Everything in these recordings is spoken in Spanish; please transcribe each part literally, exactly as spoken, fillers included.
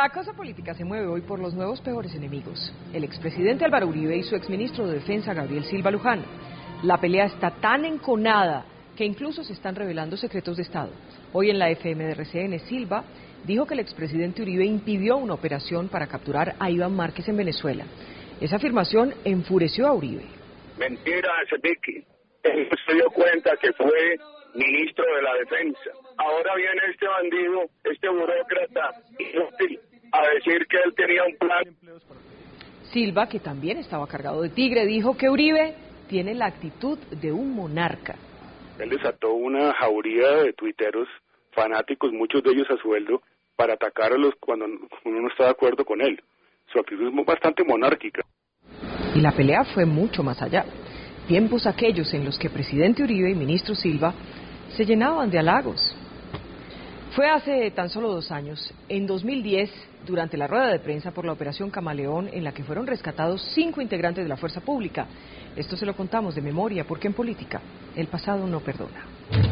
La cosa política se mueve hoy por los nuevos peores enemigos, el expresidente Álvaro Uribe y su exministro de Defensa Gabriel Silva Luján. La pelea está tan enconada que incluso se están revelando secretos de Estado. Hoy en la F M de R C N, Silva dijo que el expresidente Uribe impidió una operación para capturar a Iván Márquez en Venezuela. Esa afirmación enfureció a Uribe. Mentira ese Vicky. Él se dio cuenta que fue ministro de la Defensa. Ahora viene este bandido, este burócrata inútil, a decir que él tenía un plan. Silva, que también estaba cargado de tigre, dijo que Uribe tiene la actitud de un monarca. Él desató una jauría de tuiteros fanáticos, muchos de ellos a sueldo, para atacarlos cuando uno no está de acuerdo con él. Su actitud es bastante monárquica. Y la pelea fue mucho más allá. Tiempos aquellos en los que presidente Uribe y ministro Silva se llenaban de halagos. Fue hace tan solo dos años, en dos mil diez, durante la rueda de prensa por la Operación Camaleón, en la que fueron rescatados cinco integrantes de la fuerza pública. Esto se lo contamos de memoria, porque en política el pasado no perdona.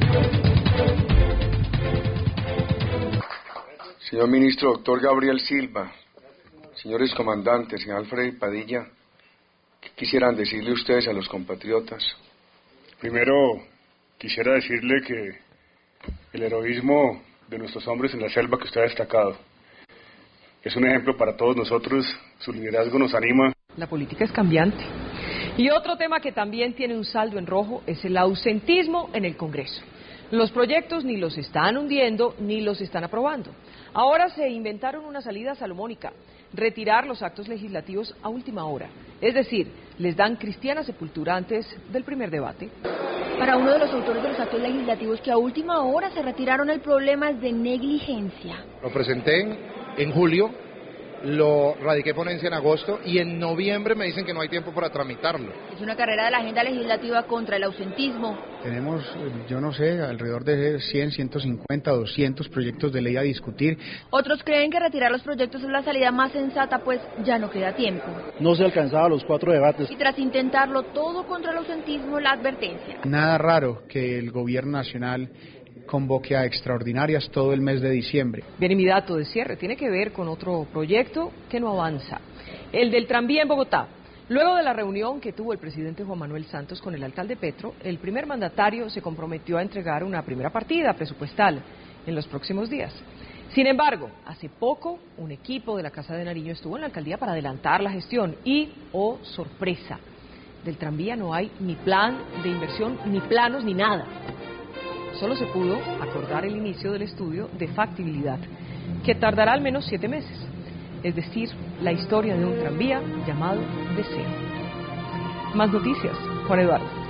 Señor ministro, doctor Gabriel Silva, señores comandantes, señor Alfredo Padilla, ¿qué quisieran decirle ustedes a los compatriotas? Primero, quisiera decirle que el heroísmo de nuestros hombres en la selva que usted ha destacado es un ejemplo para todos nosotros, su liderazgo nos anima. La política es cambiante. Y otro tema que también tiene un saldo en rojo es el ausentismo en el Congreso. Los proyectos ni los están hundiendo ni los están aprobando. Ahora se inventaron una salida salomónica, retirar los actos legislativos a última hora. Es decir, les dan cristiana sepultura antes del primer debate. Para uno de los autores de los actos legislativos que a última hora se retiraron, el problema es de negligencia. Lo presenté en, en julio, lo radiqué ponencia en agosto y en noviembre me dicen que no hay tiempo para tramitarlo. Es una carrera de la agenda legislativa contra el ausentismo. Tenemos, yo no sé, alrededor de cien, ciento cincuenta, doscientos proyectos de ley a discutir. Otros creen que retirar los proyectos es la salida más sensata, pues ya no queda tiempo. No se alcanzaba los cuatro debates. Y tras intentarlo todo contra el ausentismo, la advertencia. Nada raro que el gobierno nacional convoque a extraordinarias todo el mes de diciembre. Bien, y mi dato de cierre tiene que ver con otro proyecto que no avanza, el del tranvía en Bogotá. Luego de la reunión que tuvo el presidente Juan Manuel Santos con el alcalde Petro, el primer mandatario se comprometió a entregar una primera partida presupuestal en los próximos días. Sin embargo, hace poco un equipo de la Casa de Nariño estuvo en la alcaldía para adelantar la gestión y, oh sorpresa, del tranvía no hay ni plan de inversión, ni planos, ni nada. Solo se pudo acordar el inicio del estudio de factibilidad, que tardará al menos siete meses. Es decir, la historia de un tranvía llamado Deseo. Más noticias, Juan Eduardo.